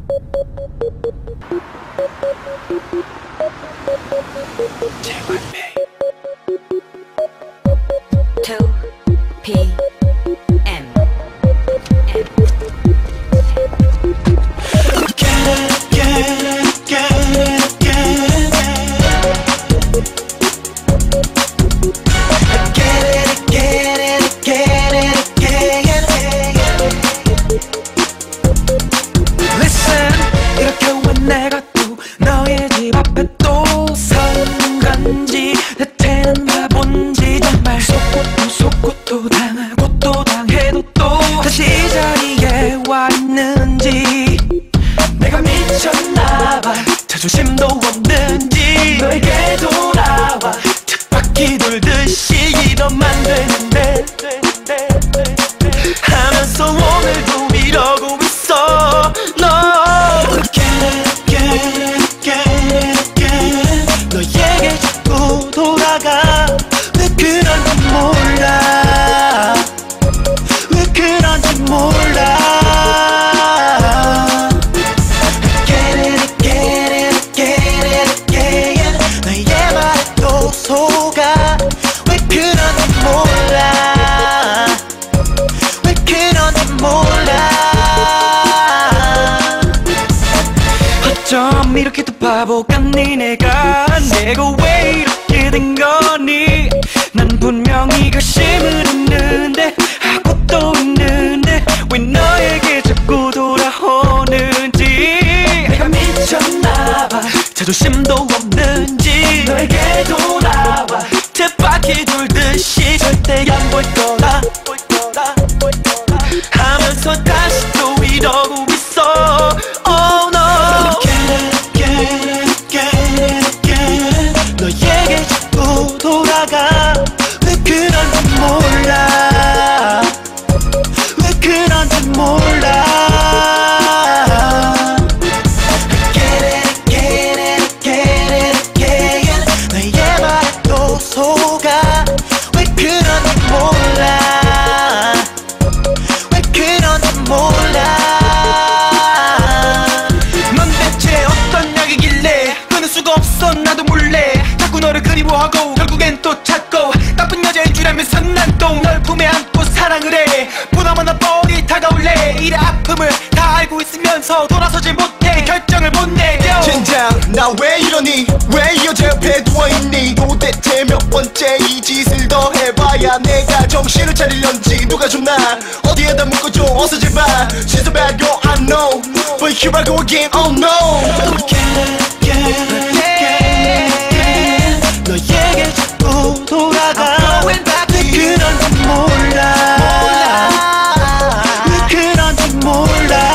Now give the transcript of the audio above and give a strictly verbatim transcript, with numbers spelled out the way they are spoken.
two P M 내가 또 너의 집 앞에 또 선 건지 대체는 바본지 정말 속고 또 속고 또 당하고 또 당해도 또 다시 이 자리에 와 있는지 내가 미쳤나봐 자존심도 없는지 너에게 돌아와 쳇바퀴 돌듯이 이러면 되는데 하면서 오늘도 이러고 있어 너 너에게 자꾸 돌아가 왜 그런지 몰라 왜 그런지 몰라 Get it, get it, get it, get it 너의 말에 또 속아 왜 그런지 몰라 왜 그런지 몰라 어쩜 이렇게 또 바보 같니 내가 내가 왜 이렇게 된 거니 난 분명히 결심을 했는데 하고 또 있는데 왜 너에게 자꾸 돌아오는지 내가 미쳤나봐 자존심도 없는지 너에게 돌아와 쳇바퀴 돌듯이 절대 안 볼 거라 하면서 다시 또 이러고 있어 Oh no 너에게 자꾸 돌아가 왜 그런지 몰라 왜 그런지 몰라 Get it, get it, get it, get it 너의 말에 또 속아 왜 그런지 몰라 왜 그런지 몰라 넌 대체 어떤 약이길래 끊을 수가 없어 나도 몰래 자꾸 너를 그리워하고 결국엔 또 찾고 나쁜 여자인 줄 알면서 난 또 널 품에 안고 사랑을 해 보나마나 뻔히 다가올래 이래 아픔을 다 알고 있으면서 돌아서지 못해 결정을 못 내려 젠장 나 왜 이러니 왜 이 여자 옆에 누워있니 도대체 몇 번째 이 짓을 더 해봐야 내가 정신을 차리려는지 누가 좀 나 어디에다 묶어줘 어서 제발 She's a bad girl I know But here I go again oh no 너에게 자꾸 돌아가 왜 그런지 몰라 왜 그런지 몰라